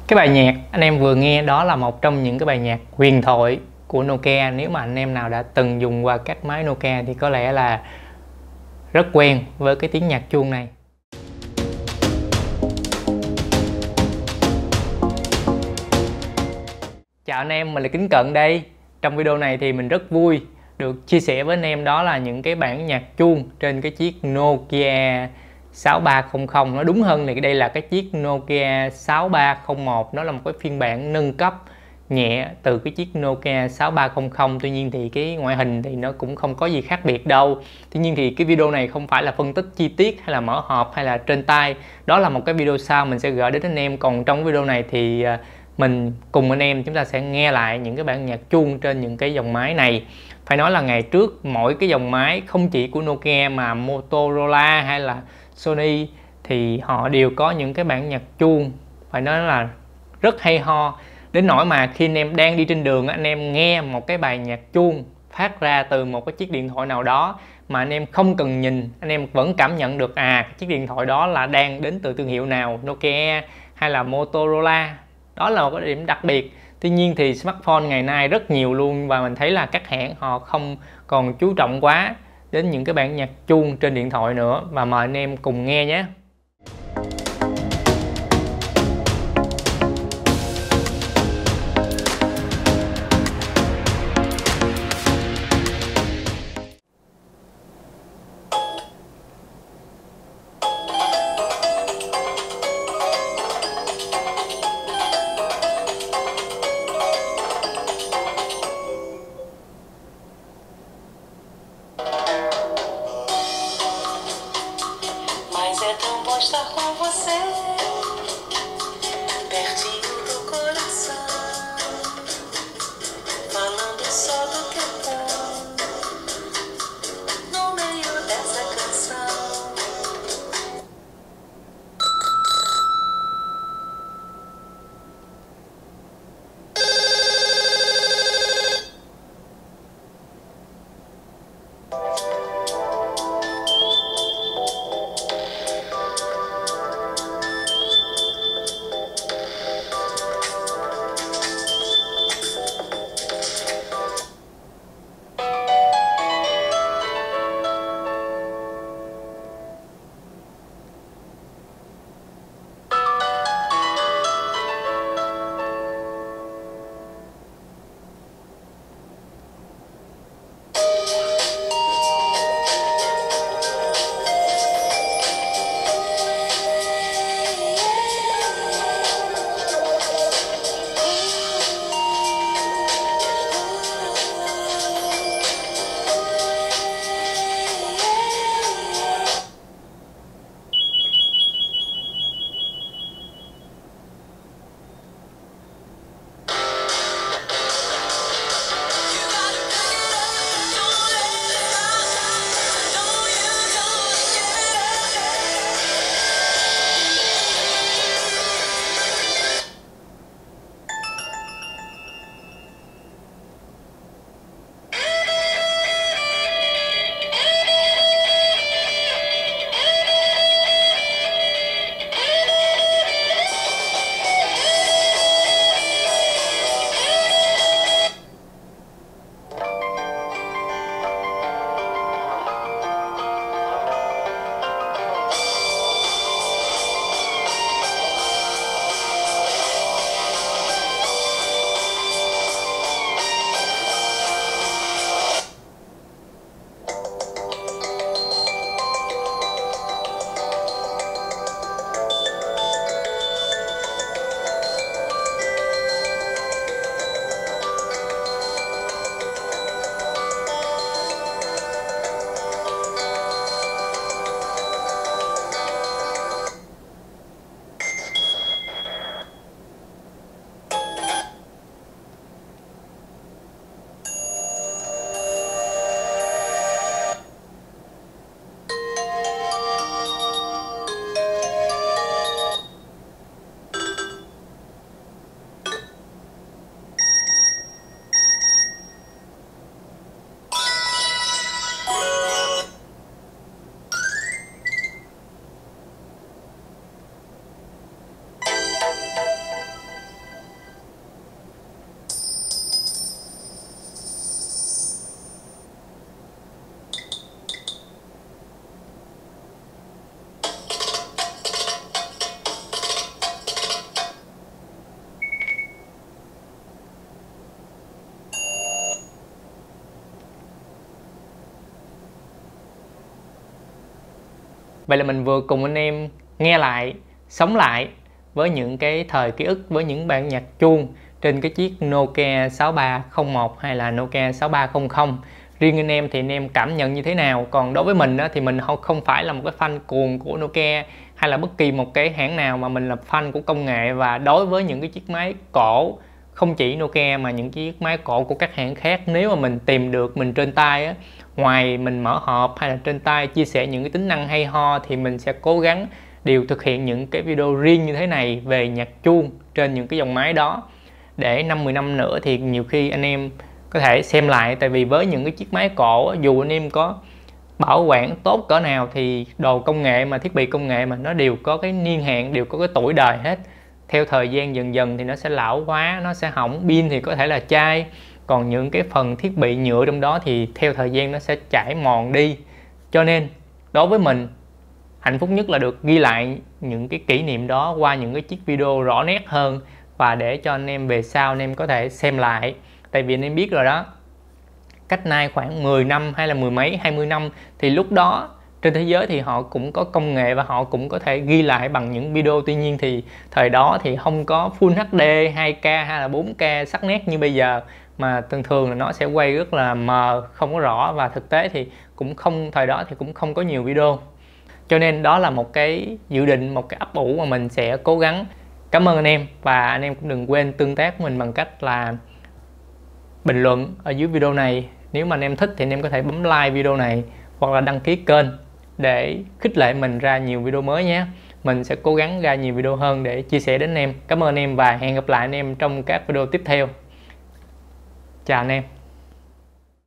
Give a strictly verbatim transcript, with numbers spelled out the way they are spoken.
Cái bài nhạc anh em vừa nghe đó là một trong những cái bài nhạc huyền thoại của Nokia. Nếu mà anh em nào đã từng dùng qua các máy Nokia thì có lẽ là rất quen với cái tiếng nhạc chuông này. Chào anh em, mình là Kính Cận đây. Trong video này thì mình rất vui được chia sẻ với anh em đó là những cái bản nhạc chuông trên cái chiếc Nokia sáu ba không không. Nói đúng hơn thì đây là cái chiếc Nokia sáu ba không một. Nó là một cái phiên bản nâng cấp nhẹ từ cái chiếc Nokia sáu ba không không. Tuy nhiên thì cái ngoại hình thì nó cũng không có gì khác biệt đâu. Tuy nhiên thì cái video này không phải là phân tích chi tiết hay là mở hộp hay là trên tay. Đó là một cái video sau mình sẽ gửi đến anh em. Còn trong video này thì mình cùng anh em chúng ta sẽ nghe lại những cái bản nhạc chuông trên những cái dòng máy này. Phải nói là ngày trước mỗi cái dòng máy không chỉ của Nokia mà Motorola hay là Sony thì họ đều có những cái bản nhạc chuông phải nói là rất hay ho, đến nỗi mà khi anh em đang đi trên đường anh em nghe một cái bài nhạc chuông phát ra từ một cái chiếc điện thoại nào đó mà anh em không cần nhìn, anh em vẫn cảm nhận được à cái chiếc điện thoại đó là đang đến từ thương hiệu nào, Nokia hay là Motorola. Đó là một cái điểm đặc biệt. Tuy nhiên thì smartphone ngày nay rất nhiều luôn, và mình thấy là các hãng họ không còn chú trọng quá đến những cái bản nhạc chuông trên điện thoại nữa. Và mời anh em cùng nghe nhé. Estar com você, pertinho do coração, falando só do que é bom, no meio dessa canção. Vậy là mình vừa cùng anh em nghe lại, sống lại với những cái thời ký ức, với những bản nhạc chuông trên cái chiếc Nokia sáu ba không một hay là Nokia sáu ba không không. Riêng anh em thì anh em cảm nhận như thế nào? Còn đối với mình á, thì mình không phải là một cái fan cuồng của Nokia hay là bất kỳ một cái hãng nào, mà mình là fan của công nghệ. Và đối với những cái chiếc máy cổ, không chỉ Nokia mà những chiếc máy cổ của các hãng khác, nếu mà mình tìm được mình trên tay á, ngoài mình mở hộp hay là trên tay chia sẻ những cái tính năng hay ho, thì mình sẽ cố gắng đều thực hiện những cái video riêng như thế này về nhạc chuông trên những cái dòng máy đó, để năm mười năm nữa thì nhiều khi anh em có thể xem lại. Tại vì với những cái chiếc máy cổ, dù anh em có bảo quản tốt cỡ nào thì đồ công nghệ mà, thiết bị công nghệ mà, nó đều có cái niên hạn, đều có cái tuổi đời hết. Theo thời gian dần dần thì nó sẽ lão hóa, nó sẽ hỏng, pin thì có thể là chai, còn những cái phần thiết bị nhựa trong đó thì theo thời gian nó sẽ chảy mòn đi. Cho nên đối với mình, hạnh phúc nhất là được ghi lại những cái kỷ niệm đó qua những cái chiếc video rõ nét hơn, và để cho anh em về sau anh em có thể xem lại. Tại vì anh em biết rồi đó, cách nay khoảng mười năm hay là mười mấy, hai mươi năm thì lúc đó trên thế giới thì họ cũng có công nghệ và họ cũng có thể ghi lại bằng những video. Tuy nhiên thì thời đó thì không có Full hát đê, hai K hay là bốn K sắc nét như bây giờ, mà thường thường là nó sẽ quay rất là mờ, không có rõ, và thực tế thì cũng không, thời đó thì cũng không có nhiều video. Cho nên đó là một cái dự định, một cái ấp ủ mà mình sẽ cố gắng. Cảm ơn anh em, và anh em cũng đừng quên tương tác với mình bằng cách là bình luận ở dưới video này. Nếu mà anh em thích thì anh em có thể bấm like video này hoặc là đăng ký kênh để khích lệ mình ra nhiều video mới nhé. Mình sẽ cố gắng ra nhiều video hơn để chia sẻ đến anh em. Cảm ơn anh em và hẹn gặp lại anh em trong các video tiếp theo. Chào anh em.